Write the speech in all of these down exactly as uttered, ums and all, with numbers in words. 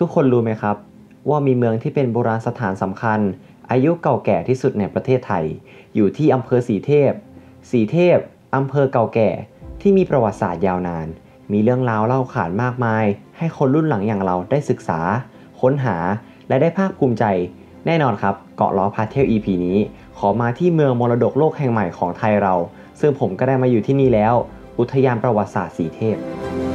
ทุกคนรู้ไหมครับว่ามีเมืองที่เป็นโบราณสถานสำคัญอายุเก่าแก่ที่สุดในประเทศไทยอยู่ที่อำเภอสีเทพสีเทพอำเภอเก่าแก่ที่มีประวัติศาสตร์ยาวนานมีเรื่องราวเล่าขานมากมายให้คนรุ่นหลังอย่างเราได้ศึกษาค้นหาและได้ภาคภูมิใจแน่นอนครับเกาะล้อพาเที่ยว อี พี นี้ขอมาที่เมืองมรดกโลกแห่งใหม่ของไทยเราซึ่งผมก็ได้มาอยู่ที่นี่แล้วอุทยานประวัติศาสตร์สีเทพ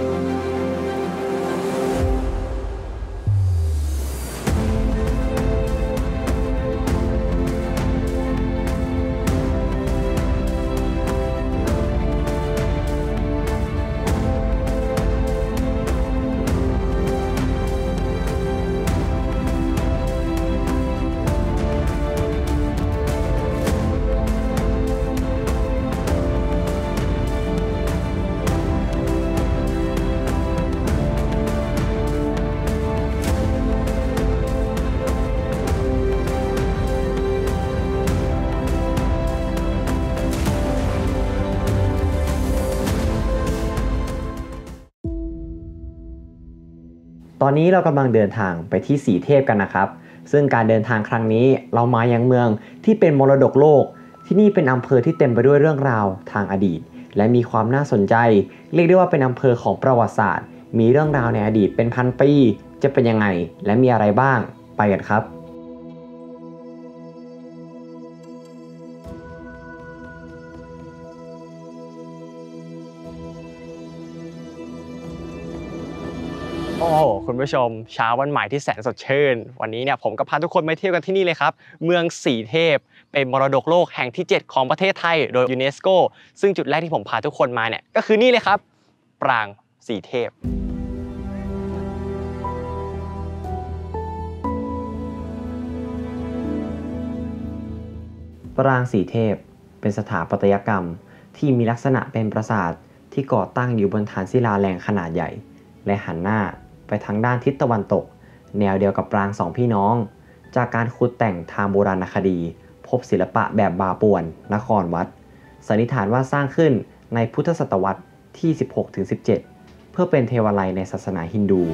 ตอนนี้เรากำลังเดินทางไปที่สีเทพกันนะครับซึ่งการเดินทางครั้งนี้เรามายังเมืองที่เป็นมรดกโลกที่นี่เป็นอำเภอที่เต็มไปด้วยเรื่องราวทางอดีตและมีความน่าสนใจเรียกได้ว่าเป็นอำเภอของประวัติศาสตร์มีเรื่องราวในอดีตเป็นพันปีจะเป็นยังไงและมีอะไรบ้างไปกันครับโอ้โหคุณผู้ชมเช้าวันใหม่ที่แสนสดชื่นวันนี้เนี่ยผมก็พาทุกคนมาเที่ยวกันที่นี่เลยครับเมืองสีเทพเป็นมรดกโลกแห่งที่เจ็ดของประเทศไทยโดยยูเนสโกซึ่งจุดแรกที่ผมพาทุกคนมาเนี่ยก็คือนี่เลยครับปรางสีเทพปรางสีเทพเป็นสถาปัตยกรรมที่มีลักษณะเป็นปราสาทที่ก่อตั้งอยู่บนฐานศิลาแรงขนาดใหญ่และหันหน้าไปทางด้านทิศตะวันตกแนวเดียวกับปรางสองพี่น้องจากการขุดแต่งทางโบราณคดีพบศิลปะแบบบาป่วนนครวัดสันนิษฐานว่าสร้างขึ้นในพุทธศตวรรษที่ สิบหกถึงสิบเจ็ด เพื่อเป็นเทวาลัยในศาสนาฮินดู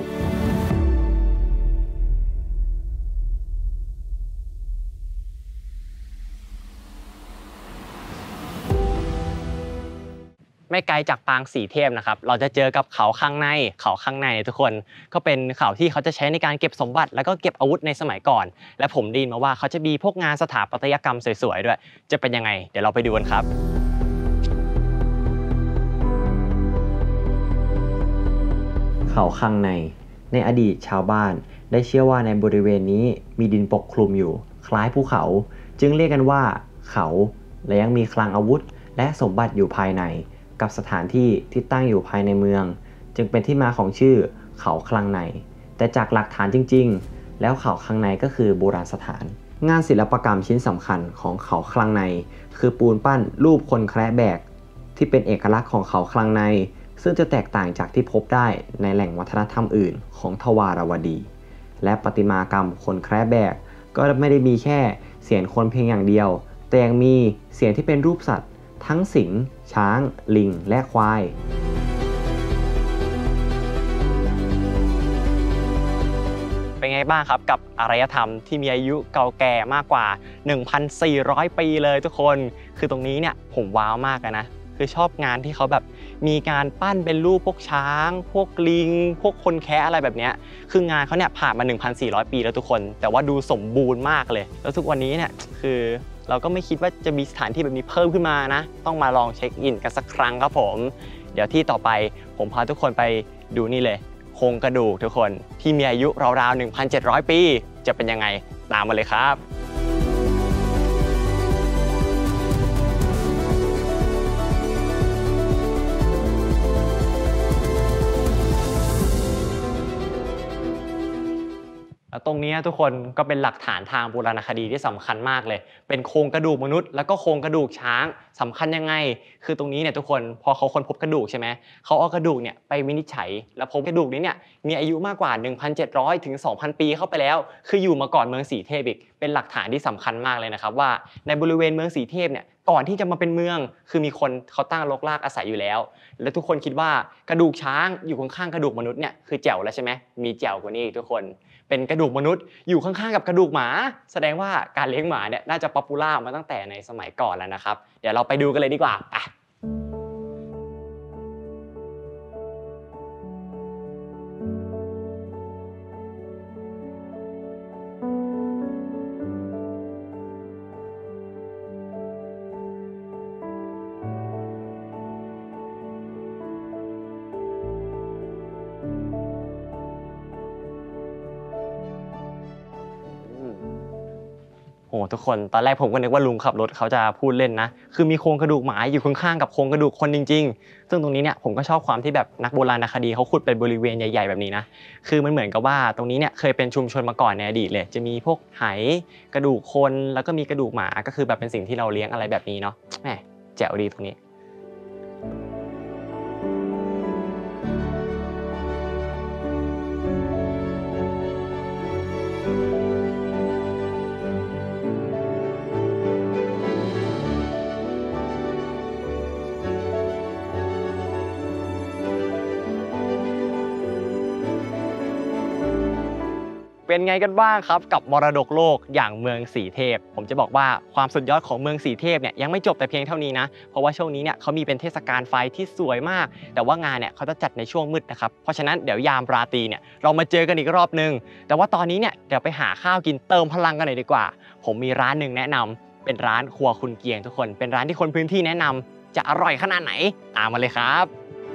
ไม่ไกลจากปางสีเทพนะครับเราจะเจอกับเขาข้างในเขาข้างในทุกคนก็เป็นเขาที่เขาจะใช้ในการเก็บสมบัติแล้วก็เก็บอาวุธในสมัยก่อนและผมได้ยินมาว่าเขาจะมีพวกงานสถาปัตยกรรมสวยๆด้วยจะเป็นยังไงเดี๋ยวเราไปดูกันครับเขาข้างในในอดีตชาวบ้านได้เชื่อว่าในบริเวณนี้มีดินปกคลุมอยู่คล้ายภูเขาจึงเรียกกันว่าเขาและยังมีคลังอาวุธและสมบัติอยู่ภายในกับสถานที่ที่ตั้งอยู่ภายในเมืองจึงเป็นที่มาของชื่อเขาคลังในแต่จากหลักฐานจริงๆแล้วเขาคลังในก็คือโบราณสถานงานศิลปกรรมชิ้นสำคัญของเขาคลังในคือปูนปั้นรูปคนแคระแบกที่เป็นเอกลักษณ์ของเขาคลังในซึ่งจะแตกต่างจากที่พบได้ในแหล่งวัฒนธรรมอื่นของทวารวดีและประติมากรรมคนแคระแบกก็ไม่ได้มีแค่เสียงคนเพียงอย่างเดียวแต่ยังมีเสียงที่เป็นรูปสัตว์ทั้งสิงห์ช้างลิงและควายเป็นไงบ้างครับกับอารยธรรมที่มีอายุเก่าแก่มากกว่า หนึ่งพันสี่ร้อย ปีเลยทุกคนคือตรงนี้เนี่ยผมว้าวมากนะคือชอบงานที่เขาแบบมีการปั้นเป็นรูปพวกช้างพวกลิงพวกคนแคะอะไรแบบเนี้ยคืองานเขาเนี่ยผ่านมา หนึ่งพันสี่ร้อย ปีแล้วทุกคนแต่ว่าดูสมบูรณ์มากเลยแล้วทุกวันนี้เนี่ยคือเราก็ไม่คิดว่าจะมีสถานที่แบบนี้เพิ่มขึ้นมานะต้องมาลองเช็คอินกันสักครั้งครับผมเดี๋ยวที่ต่อไปผมพาทุกคนไปดูนี่เลยโครงกระดูกทุกคนที่มีอายุราวๆ หนึ่งพันเจ็ดร้อย ปีจะเป็นยังไงตามมาเลยครับ แล้วตรงนี้ทุกคนก็เป็นหลักฐานทางโบราณคดีที่สำคัญมากเลยเป็นโครงกระดูกมนุษย์แล้วก็โครงกระดูกช้างสำคัญยังไงคือตรงนี้เนี่ยทุกคนพอเขาค้นพบกระดูกใช่ไหมเขาเอากระดูกเนี่ยไปวินิจฉัยแล้วพบกระดูกนี้เนี่ยมีอายุมากกว่า หนึ่งพันเจ็ดร้อย ถึง สองพัน ปีเข้าไปแล้วคืออยู่มาก่อนเมืองสีเทพอีกเป็นหลักฐานที่สำคัญมากเลยนะครับว่าในบริเวณเมืองสีเทพเนี่ยก่อนที่จะมาเป็นเมืองคือมีคนเขาตั้งรกรากอาศัยอยู่แล้วแล้วทุกคนคิดว่ากระดูกช้างอยู่ข้างๆกระดูกมนุษย์เนี่ยคือแจ๋วแล้วใช่ไหมมีแจ๋วกว่านี้ทุกคนเป็นกระดูกมนุษย์อยู่ข้างๆกับกระดูกหมาแสดงว่าการเลี้ยงหมาเนี่ยน่าจะป๊อปปูล่ามาตั้งแต่ในสมัยก่อนแล้วนะครับเดี๋ยวเราไปดูกันเลยดีกว่าไปโอ้ทุกคนตอนแรกผมก็นึกว่าลุงขับรถเขาจะพูดเล่นนะคือมีโครงกระดูกหมาอยู่ข้างๆกับโครงกระดูกคนจริงๆซึ่งตรงนี้เนี่ยผมก็ชอบความที่แบบนักโบราณคดีเขาขุดเป็นบริเวณใหญ่ๆแบบนี้นะคือมันเหมือนกับว่าตรงนี้เนี่ยเคยเป็นชุมชนมาก่อนในอดีตเลยจะมีพวกไหกระดูกคนแล้วก็มีกระดูกหมาก็คือแบบเป็นสิ่งที่เราเลี้ยงอะไรแบบนี้เนาะแหมแจ๋วดีตรงนี้เป็นไงกันบ้างครับกับมรดกโลกอย่างเมืองสีเทพผมจะบอกว่าความสุดยอดของเมืองสีเทพเนี่ยยังไม่จบแต่เพียงเท่านี้นะเพราะว่าช่วงนี้เนี่ยเขามีเป็นเทศกาลไฟที่สวยมากแต่ว่างานเนี่ยเขาจะจัดในช่วงมืดนะครับเพราะฉะนั้นเดี๋ยวยามราตรีเนี่ยเรามาเจอกันอีกรอบนึงแต่ว่าตอนนี้เนี่ยเดี๋ยวไปหาข้าวกินเติมพลังกันหน่อยดีกว่าผมมีร้านหนึ่งแนะนำเป็นร้านครัวคุณเกียงทุกคนเป็นร้านที่คนพื้นที่แนะนำจะอร่อยขนาดไหนตามมาเลยครับ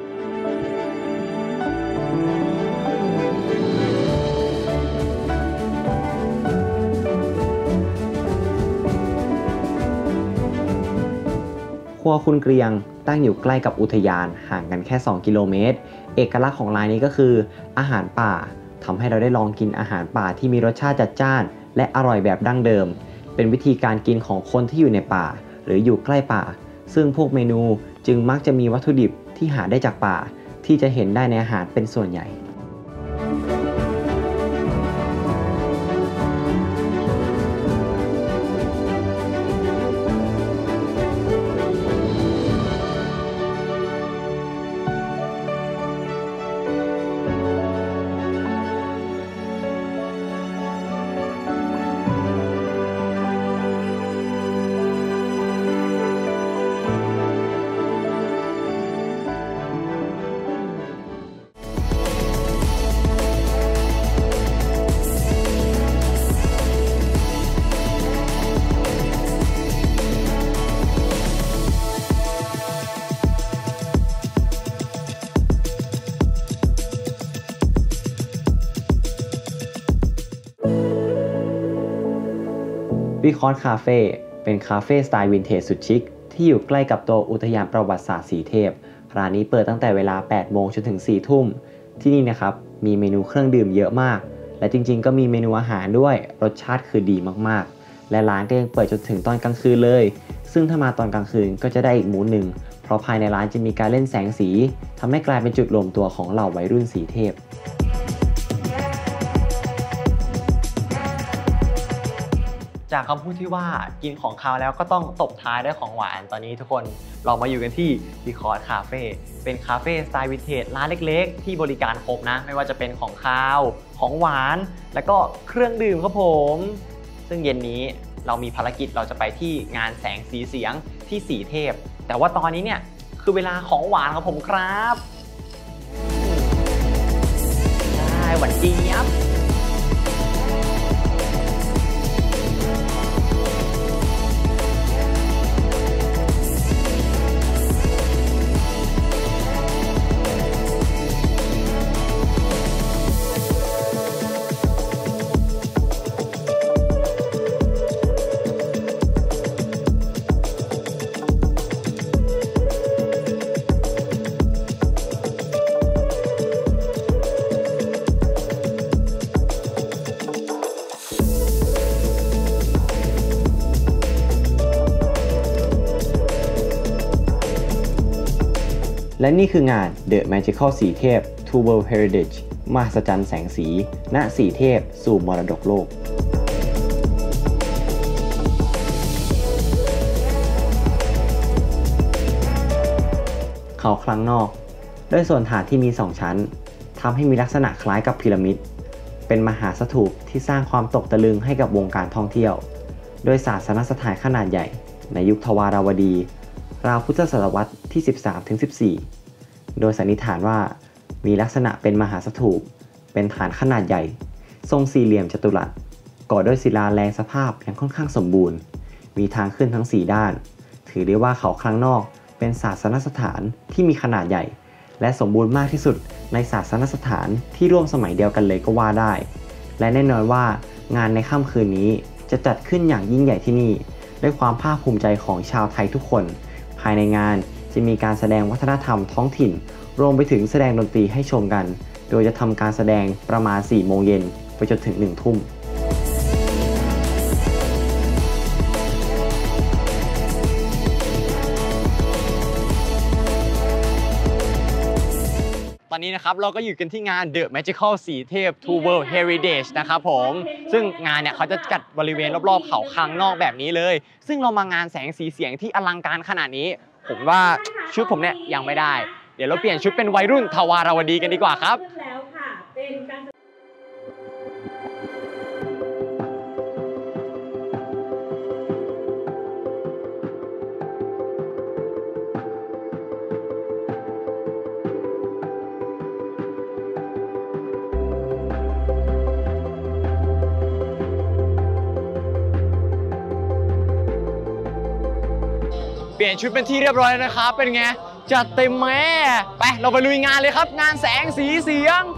ครัวคุณเกรียงตั้งอยู่ใกล้กับอุทยานห่างกันแค่สองกิโลเมตรเอกลักษณ์ของร้านนี้ก็คืออาหารป่าทำให้เราได้ลองกินอาหารป่าที่มีรสชาติจัดจ้านและอร่อยแบบดั้งเดิมเป็นวิธีการกินของคนที่อยู่ในป่าหรืออยู่ใกล้ป่าซึ่งพวกเมนูจึงมักจะมีวัตถุดิบที่หาได้จากป่าที่จะเห็นได้ในอาหารเป็นส่วนใหญ่วิคอนคาเฟ่เป็นคาเฟ่สไตล์วินเทจสุดชิคที่อยู่ใกล้กับตัวอุทยานประวัติศาสตร์สีเทพร้านนี้เปิดตั้งแต่เวลาแปดโมงจนถึงสี่ทุ่มที่นี่นะครับมีเมนูเครื่องดื่มเยอะมากและจริงๆก็มีเมนูอาหารด้วยรสชาติคือดีมากๆและร้านก็ยังเปิดจนถึงตอนกลางคืนเลยซึ่งถ้ามาตอนกลางคืนก็จะได้อีกมูดหนึ่งเพราะภายในร้านจะมีการเล่นแสงสีทำให้กลายเป็นจุดรวมตัวของเหล่าวัยรุ่นสีเทพจากคำพูดที่ว่ากินของคาวแล้วก็ต้องตบท้ายด้วยของหวานตอนนี้ทุกคนเรามาอยู่กันที่ดีคอร์ดคาเฟ่เป็นคาเฟ่สไตล์วินเทจร้านเล็กๆที่บริการครบนะไม่ว่าจะเป็นของคาวของหวานแล้วก็เครื่องดื่มครับผมซึ่งเย็นนี้เรามีภารกิจเราจะไปที่งานแสงสีเสียงที่สีเทพแต่ว่าตอนนี้เนี่ยคือเวลาของหวานของผมครับได้หวานเจี๊ยบและนี่คืองาน The Magical สีเทพ To World Heritage มหัศจรรย์แสงสีณสีเทพสู่มรดกโลกเขาคลังนอกด้วยส่วนฐานที่มีสองชั้นทำให้มีลักษณะคล้ายกับพีระมิดเป็นมหาสถูปที่สร้างความตกตะลึงให้กับวงการท่องเที่ยวโดยศาสนสถานขนาดใหญ่ในยุคทวาราวดีราวพุทธศตวรรษที่ สิบสามถึงสิบสี่ โดยสันนิษฐานว่ามีลักษณะเป็นมหาสถูปเป็นฐานขนาดใหญ่ทรงสี่เหลี่ยมจัตุรัสก่อด้วยศิลาแรงสภาพอย่างค่อนข้างสมบูรณ์มีทางขึ้นทั้งสี่ด้านถือได้ว่าเขาคลังนอกเป็นศาสนสถานที่มีขนาดใหญ่และสมบูรณ์มากที่สุดในศาสนสถานที่ร่วมสมัยเดียวกันเลยก็ว่าได้และแน่นอนว่างานในค่ำคืนนี้จะจัดขึ้นอย่างยิ่งใหญ่ที่นี่ด้วยความภาคภูมิใจของชาวไทยทุกคนภายในงานจะมีการแสดงวัฒนธรรมท้องถิ่นรวมไปถึงแสดงดนตรีให้ชมกันโดยจะทำการแสดงประมาณสี่โมงเย็นไปจนถึงหนึ่งทุ่มตอนนี้นะครับเราก็อยู่กันที่งาน The Magical สีเทพ Two World Heritage นะครับผมซึ่งงานเนี่ยเขาจะจัดบริเวณรอบๆเขาคลังนอกแบบนี้เลยซึ่งเรามางานแสงสีเสียงที่อลังการขนาดนี้ผมว่าชุดผมเนี่ยยังไม่ได้เดี๋ยวเราเปลี่ยนชุดเป็นวัยรุ่นทวาราวดีกันดีกว่าครับเปลี่ยนชุดเป็นที่เรียบร้อยแล้วนะครับเป็นไงจัดเต็มแม่ไปเราไปลุยงานเลยครับงานแสงสีเสียง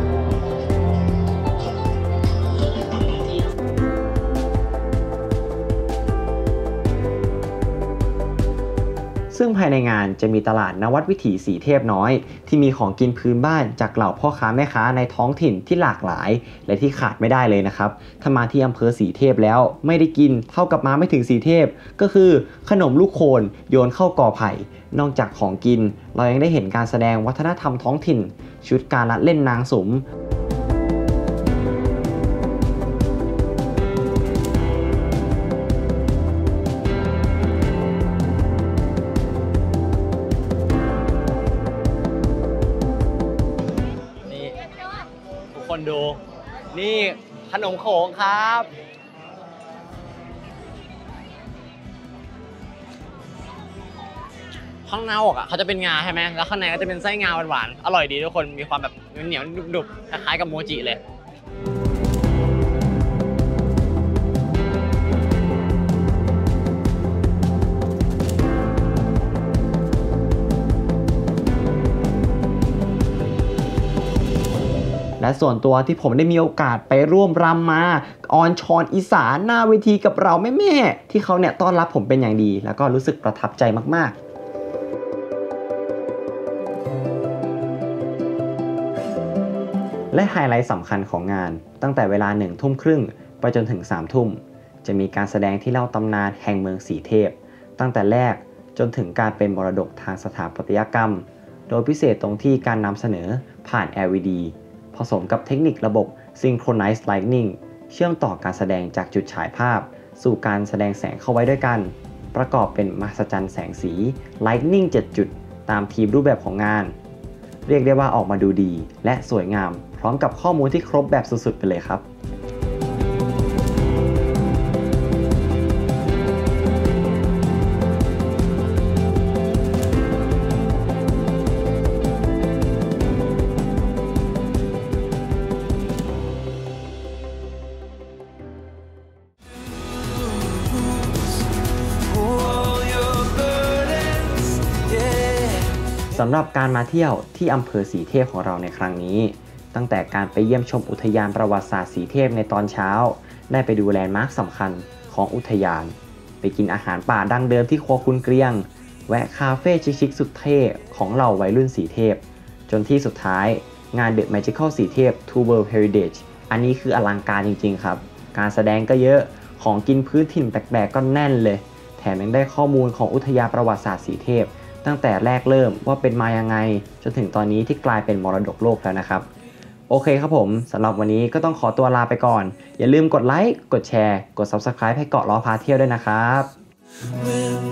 ซึ่งภายในงานจะมีตลาดนวัดวิถีสีเทพน้อยที่มีของกินพื้นบ้านจากเหล่าพ่อค้าแม่ค้าในท้องถิ่นที่หลากหลายและที่ขาดไม่ได้เลยนะครับถ้ามาที่อำเภอสีเทพแล้วไม่ได้กินเท่ากับมาไม่ถึงสีเทพก็คือขนมลูกโคนโยนเข้ากอไผ่นอกจากของกินเรายังได้เห็นการแสดงวัฒนธรรมท้องถิ่นชุดการละเล่นนางสุมคนดูนี่ขนมโขงครับข้างนอกอ่ะเขาจะเป็นงาใช่ไหมแล้วข้างในก็จะเป็นไส้งาหวานๆอร่อยดีทุกคนมีความแบบเหนียวๆดุบๆคล้ายๆกับโมจิเลยและส่วนตัวที่ผมได้มีโอกาสไปร่วมรำมาออนชอนอีสานหน้าเวทีกับเราแม่ๆที่เขาเนี่ยต้อนรับผมเป็นอย่างดีแล้วก็รู้สึกประทับใจมากๆและไฮไลท์สำคัญของงานตั้งแต่เวลาหนึ่งทุ่มครึ่งไปจนถึงสามทุ่มจะมีการแสดงที่เล่าตำนานแห่งเมืองสีเทพตั้งแต่แรกจนถึงการเป็นมรดกทางสถาปัตยกรรมโดยพิเศษตรงที่การนำเสนอผ่าน แอล อี ดีผสมกับเทคนิคระบบ Synchronized Lighting เชื่อมต่อการแสดงจากจุดฉายภาพสู่การแสดงแสงเข้าไว้ด้วยกันประกอบเป็นมหัศจรรย์แสงสี Lightning เจ็ดจุดตามทีมรูปแบบของงานเรียกได้ว่าออกมาดูดีและสวยงามพร้อมกับข้อมูลที่ครบแบบสุดๆไปเลยครับสำหรับการมาเที่ยวที่อำเภอสีเทพของเราในครั้งนี้ตั้งแต่การไปเยี่ยมชมอุทยานประวัติศาสตร์สีเทพในตอนเช้าได้ไปดูแลนด์มาร์คสำคัญของอุทยานไปกินอาหารป่าดั้งเดิมที่ครัวคุณเกรียงแวะคาเฟ่ชิคๆสุดเท่ของเหล่าวัยรุ่นสีเทพจนที่สุดท้ายงาน The Magical สีเทพ Two World Heritage อันนี้คืออลังการจริงๆครับการแสดงก็เยอะของกินพื้นถิ่นแปลกๆก็แน่นเลยแถมยังได้ข้อมูลของอุทยานประวัติศาสตร์สีเทพตั้งแต่แรกเริ่มว่าเป็นมายังไงจนถึงตอนนี้ที่กลายเป็นมรดกโลกแล้วนะครับโอเคครับผมสำหรับวันนี้ก็ต้องขอตัวลาไปก่อนอย่าลืมกดไลค์กดแชร์กด ซับสไครบ์ ให้เกาะล้อพาเที่ยวด้วยนะครับ